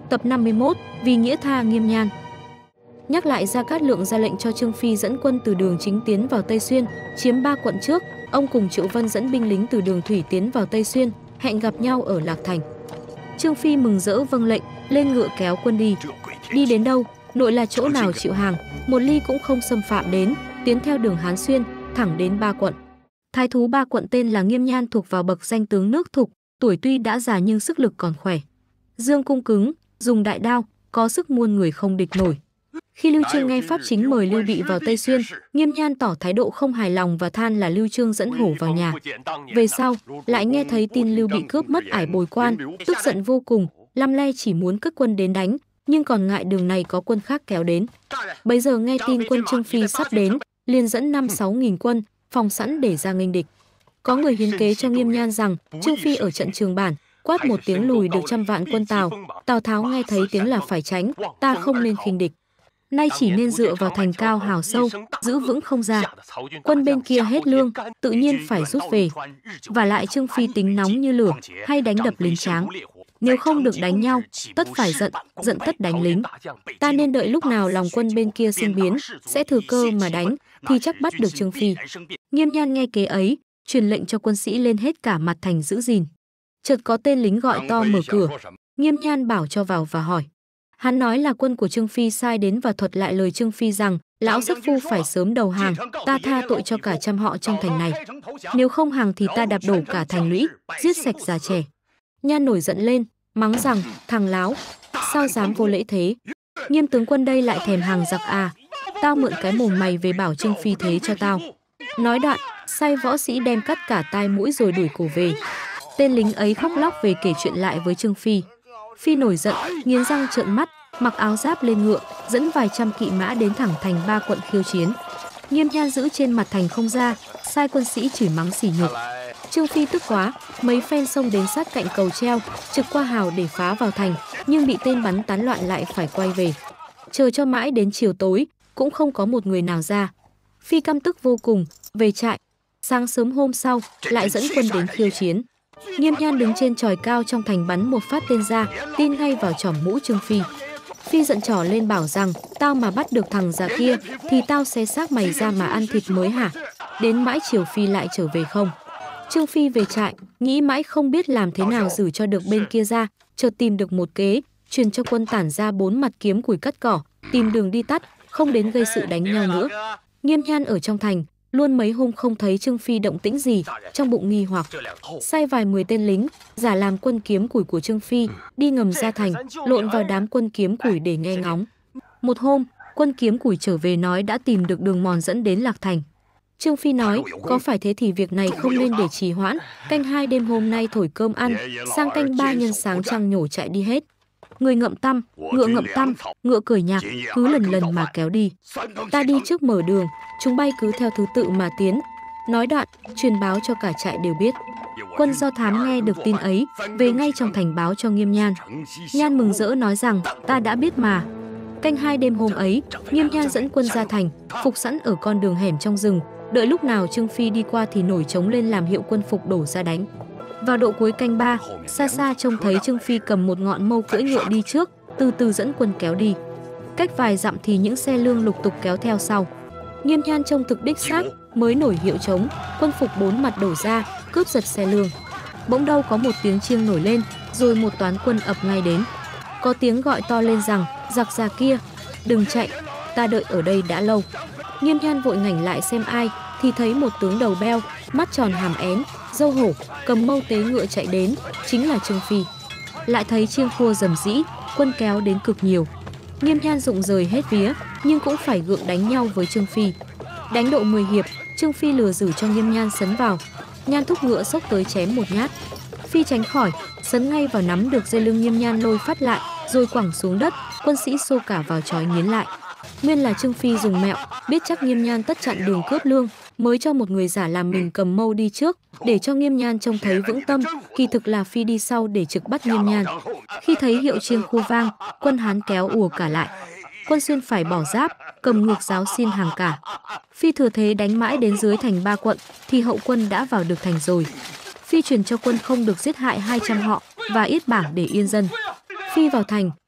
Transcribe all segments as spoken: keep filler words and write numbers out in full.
Tập năm mươi mốt, vì nghĩa tha Nghiêm Nhan. Nhắc lại Gia Cát Lượng ra lệnh cho Trương Phi dẫn quân từ đường chính tiến vào Tây Xuyên, chiếm ba quận trước, ông cùng Triệu Vân dẫn binh lính từ đường thủy tiến vào Tây Xuyên, hẹn gặp nhau ở Lạc Thành. Trương Phi mừng rỡ vâng lệnh, lên ngựa kéo quân đi. Đi đến đâu, nội là chỗ nào chịu hàng, một ly cũng không xâm phạm đến, tiến theo đường Hán Xuyên, thẳng đến ba quận. Thái thú ba quận tên là Nghiêm Nhan thuộc vào bậc danh tướng nước Thục, tuổi tuy đã già nhưng sức lực còn khỏe. Dương cung cứng, dùng đại đao, có sức muôn người không địch nổi. Khi Lưu Chương nghe Pháp Chính mời Lưu Bị vào Tây Xuyên, Nghiêm Nhan tỏ thái độ không hài lòng và than là Lưu Chương dẫn hổ vào nhà. Về sau, lại nghe thấy tin Lưu Bị cướp mất Ải Bồi Quan, tức giận vô cùng, lăm le chỉ muốn cất quân đến đánh, nhưng còn ngại đường này có quân khác kéo đến. Bấy giờ nghe tin quân Trương Phi sắp đến, liền dẫn năm sáu nghìn quân, phòng sẵn để ra nghênh địch. Có người hiến kế cho Nghiêm Nhan rằng Trương Phi ở trận Trường Bản, quát một tiếng lùi được trăm vạn quân Tào. Tào Tháo nghe thấy tiếng là phải tránh, ta không nên khinh địch. Nay chỉ nên dựa vào thành cao hào sâu, giữ vững không ra. Quân bên kia hết lương, tự nhiên phải rút về. Và lại Trương Phi tính nóng như lửa, hay đánh đập lính tráng. Nếu không được đánh nhau, tất phải giận, giận tất đánh lính. Ta nên đợi lúc nào lòng quân bên kia sinh biến, sẽ thừa cơ mà đánh, thì chắc bắt được Trương Phi. Nghiêm Nhan nghe kế ấy, truyền lệnh cho quân sĩ lên hết cả mặt thành giữ gìn. Chợt có tên lính gọi to mở cửa. Nghiêm Nhan bảo cho vào và hỏi. Hắn nói là quân của Trương Phi sai đến và thuật lại lời Trương Phi rằng lão sắc phu phải sớm đầu hàng, ta tha tội cho cả trăm họ trong thành này. Nếu không hàng thì ta đạp đổ cả thành lũy, giết sạch già trẻ. Nhan nổi giận lên, mắng rằng thằng láo, sao dám vô lễ thế? Nghiêm tướng quân đây lại thèm hàng giặc à? Tao mượn cái mồm mày về bảo Trương Phi thế cho tao. Nói đoạn, sai võ sĩ đem cắt cả tai mũi rồi đuổi cổ về. Tên lính ấy khóc lóc về kể chuyện lại với Trương Phi. Phi nổi giận, nghiến răng trợn mắt, mặc áo giáp lên ngựa, dẫn vài trăm kỵ mã đến thẳng thành ba quận khiêu chiến. Nghiêm Nhan giữ trên mặt thành không ra, sai quân sĩ chửi mắng sỉ nhục. Trương Phi tức quá, mấy phen xông đến sát cạnh cầu treo, trực qua hào để phá vào thành, nhưng bị tên bắn tán loạn lại phải quay về. Chờ cho mãi đến chiều tối, cũng không có một người nào ra. Phi căm tức vô cùng, về trại. Sáng sớm hôm sau, lại dẫn quân đến khiêu chiến. Nghiêm Nhan đứng trên chòi cao trong thành bắn một phát tên ra, tin ngay vào chỏm mũ Trương Phi. Phi giận trỏ lên bảo rằng, tao mà bắt được thằng già kia, thì tao sẽ xác mày ra mà ăn thịt mới hả? Đến mãi chiều Phi lại trở về không. Trương Phi về trại, nghĩ mãi không biết làm thế nào giữ cho được bên kia ra, chợt tìm được một kế, truyền cho quân tản ra bốn mặt kiếm củi cắt cỏ, tìm đường đi tắt, không đến gây sự đánh nhau nữa. Nghiêm Nhan ở trong thành, luôn mấy hôm không thấy Trương Phi động tĩnh gì, trong bụng nghi hoặc, sai vài mười tên lính, giả làm quân kiếm củi của Trương Phi, đi ngầm ra thành, lộn vào đám quân kiếm củi để nghe ngóng. Một hôm, quân kiếm củi trở về nói đã tìm được đường mòn dẫn đến Lạc Thành. Trương Phi nói, có phải thế thì việc này không nên để trì hoãn, canh hai đêm hôm nay thổi cơm ăn, sang canh ba nhân sáng trăng nhổ chạy đi hết. Người ngậm tăm, ngựa ngậm tăm, ngựa cười nhạc, cứ lần lần mà kéo đi. Ta đi trước mở đường, chúng bay cứ theo thứ tự mà tiến. Nói đoạn, truyền báo cho cả trại đều biết. Quân Do Thám nghe được tin ấy, về ngay trong thành báo cho Nghiêm Nhan. Nhan mừng rỡ nói rằng, ta đã biết mà. Canh hai đêm hôm ấy, Nghiêm Nhan dẫn quân ra thành, phục sẵn ở con đường hẻm trong rừng, đợi lúc nào Trương Phi đi qua thì nổi trống lên làm hiệu quân phục đổ ra đánh. Vào độ cuối canh ba, xa xa trông thấy Trương Phi cầm một ngọn mâu cưỡi ngựa đi trước, từ từ dẫn quân kéo đi. Cách vài dặm thì những xe lương lục tục kéo theo sau. Nghiêm Nhan trông thực đích xác, mới nổi hiệu trống, quân phục bốn mặt đổ ra, cướp giật xe lương. Bỗng đâu có một tiếng chiêng nổi lên, rồi một toán quân ập ngay đến. Có tiếng gọi to lên rằng, giặc già kia, đừng chạy, ta đợi ở đây đã lâu. Nghiêm Nhan vội ngoảnh lại xem ai, thì thấy một tướng đầu beo, mắt tròn hàm én, râu hổ, cầm mâu tế ngựa chạy đến, chính là Trương Phi. Lại thấy chiêng khua rầm rĩ, quân kéo đến cực nhiều. Nghiêm Nhan rụng rời hết vía, nhưng cũng phải gượng đánh nhau với Trương Phi. Đánh độ mười hiệp, Trương Phi lừa giữ cho Nghiêm Nhan sấn vào. Nhan thúc ngựa xốc tới chém một nhát. Phi tránh khỏi, sấn ngay vào nắm được dây lưng Nghiêm Nhan lôi phát lại, rồi quẳng xuống đất, quân sĩ xô cả vào trói nghiến lại. Nguyên là Trương Phi dùng mẹo, biết chắc Nghiêm Nhan tất chặn đường cướp lương, mới cho một người giả làm mình cầm mâu đi trước, để cho Nghiêm Nhan trông thấy vững tâm, kỳ thực là Phi đi sau để trực bắt Nghiêm Nhan. Khi thấy hiệu chiêng khu vang, quân Hán kéo ùa cả lại. Quân Xuyên phải bỏ giáp, cầm ngược giáo xin hàng cả. Phi thừa thế đánh mãi đến dưới thành ba quận, thì hậu quân đã vào được thành rồi. Phi truyền cho quân không được giết hại hai trăm họ và yết bảng để yên dân. Phi vào thành,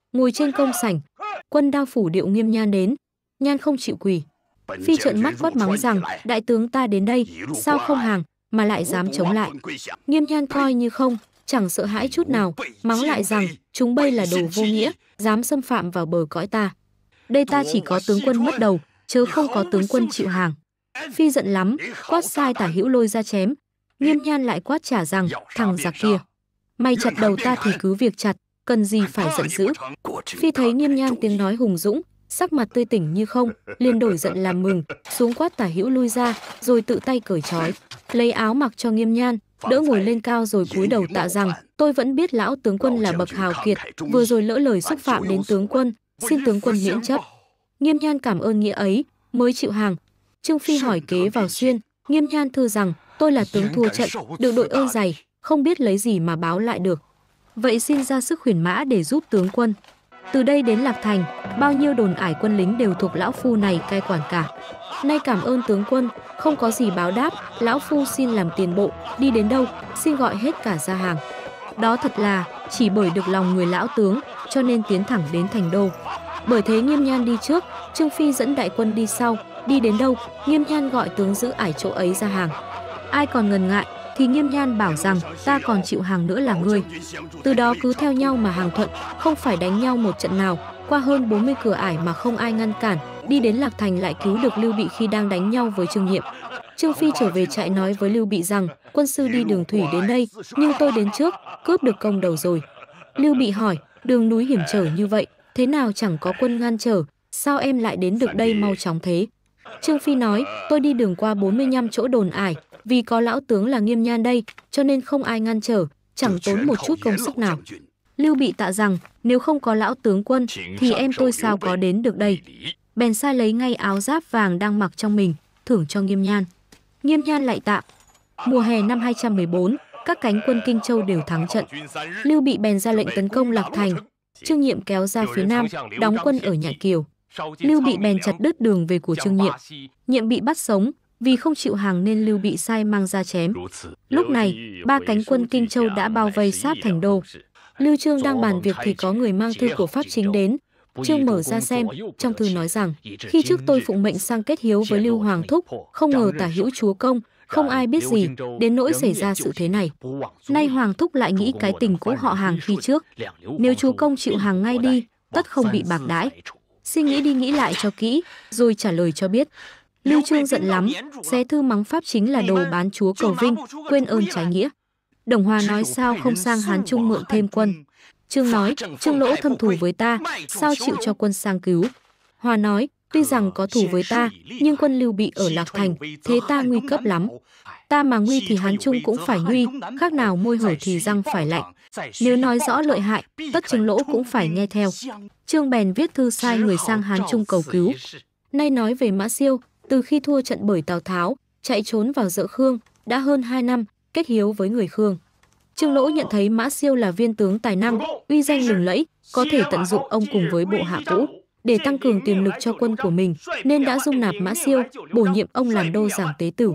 ngồi trên công sảnh. Quân Đao phủ Điệu Nghiêm Nhan đến, Nhan không chịu quỳ. Phi trợn mắt quát mắng rằng, đại tướng ta đến đây, sao không hàng, mà lại dám chống lại. Nghiêm Nhan coi như không, chẳng sợ hãi chút nào, mắng lại rằng, chúng bây là đồ vô nghĩa, dám xâm phạm vào bờ cõi ta. Đây ta chỉ có tướng quân mất đầu, chớ không có tướng quân chịu hàng. Phi giận lắm, quát sai Tả Hữu Lôi ra chém. Nghiêm Nhan lại quát trả rằng, thằng giặc kia, mày chặt đầu ta thì cứ việc chặt, cần gì phải giận dữ. Phi thấy Nghiêm Nhan tiếng nói hùng dũng, sắc mặt tươi tỉnh như không, liền đổi giận làm mừng, xuống quát Tả Hữu lui ra, rồi tự tay cởi trói, lấy áo mặc cho Nghiêm Nhan, đỡ ngồi lên cao rồi cúi đầu tạ rằng, tôi vẫn biết lão tướng quân là bậc hào kiệt, vừa rồi lỡ lời xúc phạm đến tướng quân, xin tướng quân miễn chấp. Nghiêm Nhan cảm ơn nghĩa ấy, mới chịu hàng. Trương Phi hỏi kế vào xuyên, Nghiêm Nhan thưa rằng, tôi là tướng thua trận, được đội ơn dày, không biết lấy gì mà báo lại được. Vậy xin ra sức khuyển mã để giúp tướng quân. Từ đây đến Lạc Thành, bao nhiêu đồn ải quân lính đều thuộc lão phu này cai quản cả. Nay cảm ơn tướng quân, không có gì báo đáp, lão phu xin làm tiền bộ, đi đến đâu, xin gọi hết cả ra hàng. Đó thật là, chỉ bởi được lòng người lão tướng, cho nên tiến thẳng đến thành đô. Bởi thế Nghiêm Nhan đi trước, Trương Phi dẫn đại quân đi sau, đi đến đâu, Nghiêm Nhan gọi tướng giữ ải chỗ ấy ra hàng. Ai còn ngần ngại, thì Nghiêm Nhan bảo rằng, ta còn chịu hàng nữa là ngươi. Từ đó cứ theo nhau mà hàng thuận, không phải đánh nhau một trận nào, qua hơn bốn mươi cửa ải mà không ai ngăn cản, đi đến Lạc Thành lại cứu được Lưu Bị khi đang đánh nhau với Trương Nhiệm. Trương Phi trở về trại nói với Lưu Bị rằng, quân sư đi đường thủy đến đây, nhưng tôi đến trước, cướp được công đầu rồi. Lưu Bị hỏi, đường núi hiểm trở như vậy, thế nào chẳng có quân ngăn trở, sao em lại đến được đây mau chóng thế? Trương Phi nói, tôi đi đường qua bốn mươi lăm chỗ đồn ải, vì có lão tướng là Nghiêm Nhan đây, cho nên không ai ngăn trở, chẳng tốn một chút công sức nào. Lưu Bị tạ rằng, nếu không có lão tướng quân, thì em tôi sao có đến được đây? Bèn sai lấy ngay áo giáp vàng đang mặc trong mình, thưởng cho Nghiêm Nhan. Nghiêm Nhan lại tạ. Mùa hè năm hai trăm mười bốn, các cánh quân Kinh Châu đều thắng trận. Lưu Bị bèn ra lệnh tấn công Lạc Thành. Trương Nhiệm kéo ra phía nam, đóng quân ở Nhạn Kiều. Lưu Bị bèn chặt đứt đường về của Trương Nhiệm. Nhiệm bị bắt sống, vì không chịu hàng nên Lưu Bị sai mang ra chém. Lúc này, ba cánh quân Kinh Châu đã bao vây sát thành đô. Lưu Trương đang bàn việc thì có người mang thư của Pháp Chính đến. Trương mở ra xem, trong thư nói rằng, khi trước tôi phụng mệnh sang kết hiếu với Lưu Hoàng Thúc, không ngờ Tả Hữu chúa công, không ai biết gì, đến nỗi xảy ra sự thế này. Nay Hoàng Thúc lại nghĩ cái tình cũ họ hàng khi trước. Nếu chúa công chịu hàng ngay đi, tất không bị bạc đãi. Xin nghĩ đi nghĩ lại cho kỹ, rồi trả lời cho biết. Lưu Trương giận lắm, xé thư mắng Pháp Chính là đồ bán chúa cầu vinh, quên ơn trái nghĩa. Đồng Hòa nói sao không sang Hán Trung mượn thêm quân. Trương nói, Trương Lỗ thâm thù với ta, sao chịu cho quân sang cứu. Hòa nói, tuy rằng có thù với ta, nhưng quân Lưu Bị ở Lạc Thành, thế ta nguy cấp lắm. Ta mà nguy thì Hán Trung cũng phải nguy, khác nào môi hở thì răng phải lạnh. Nếu nói rõ lợi hại, tất Trương Lỗ cũng phải nghe theo. Trương bèn viết thư sai người sang Hán Trung cầu cứu. Nay nói về Mã Siêu, từ khi thua trận bởi Tào Tháo, chạy trốn vào Dợ Khương, đã hơn hai năm, kết hiếu với người Khương. Trương Lỗ nhận thấy Mã Siêu là viên tướng tài năng, uy danh lừng lẫy, có thể tận dụng ông cùng với bộ hạ cũ để tăng cường tiềm lực cho quân của mình, nên đã dung nạp Mã Siêu, bổ nhiệm ông làm đô giảng tế tửu.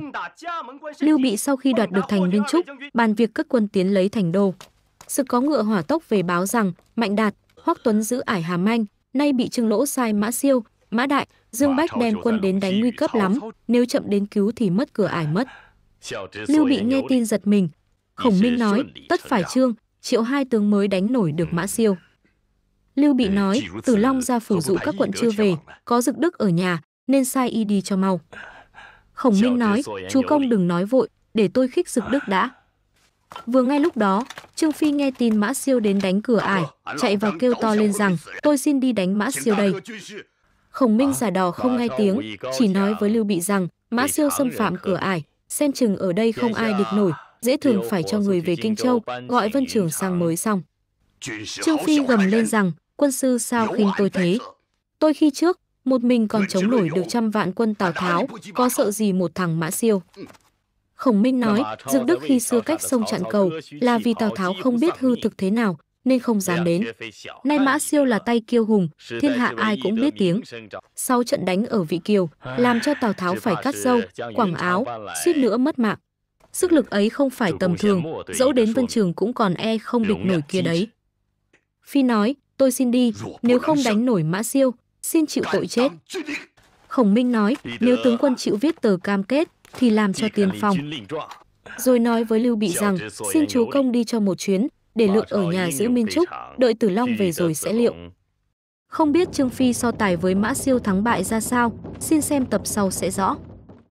Lưu Bị sau khi đoạt được thành Viên Trúc, bàn việc cất quân tiến lấy thành đô. Sự có ngựa hỏa tốc về báo rằng Mạnh Đạt, Hoắc Tuấn giữ ải Hàm Anh, nay bị Trương Lỗ sai Mã Siêu, Mã Đại, Dương Bách đem quân đến đánh nguy cấp lắm, nếu chậm đến cứu thì mất cửa ải mất. Lưu Bị nghe tin giật mình. Khổng Minh nói, tất phải Trương, Triệu hai tướng mới đánh nổi được Mã Siêu. Lưu Bị nói, Tử Long ra phủ dụ các quận chưa về, có Dực Đức ở nhà, nên sai y đi cho mau. Khổng Minh nói, chú công đừng nói vội, để tôi khích Dực Đức đã. Vừa ngay lúc đó, Trương Phi nghe tin Mã Siêu đến đánh cửa ải, chạy vào kêu to lên rằng, tôi xin đi đánh Mã Siêu đây. Khổng Minh giả đò không nghe tiếng, chỉ nói với Lưu Bị rằng, Mã Siêu xâm phạm cửa ải, xem chừng ở đây không ai địch nổi, dễ thường phải cho người về Kinh Châu, gọi Vân Trường sang mới xong. Trương Phi gầm lên rằng, quân sư sao khinh tôi thế? Tôi khi trước, một mình còn chống nổi được trăm vạn quân Tào Tháo, có sợ gì một thằng Mã Siêu? Khổng Minh nói, Dực Đức khi xưa cách sông chặn cầu, là vì Tào Tháo không biết hư thực thế nào, nên không dám đến. Nay Mã Siêu là tay kiêu hùng, thiên hạ ai cũng biết tiếng. Sau trận đánh ở Vị Kiều, làm cho Tào Tháo phải cắt râu, quẳng áo, suýt nữa mất mạng. Sức lực ấy không phải tầm thường, dẫu đến Vân Trường cũng còn e không địch nổi kia đấy. Phi nói, tôi xin đi, nếu không đánh nổi Mã Siêu, xin chịu tội chết. Khổng Minh nói, nếu tướng quân chịu viết tờ cam kết, thì làm cho tiên phong. Rồi nói với Lưu Bị rằng, xin chúa công đi cho một chuyến, để Lượng ở nhà giữ Minh Trúc, đợi Tử Long về rồi sẽ liệu. Không biết Trương Phi so tài với Mã Siêu thắng bại ra sao, xin xem tập sau sẽ rõ.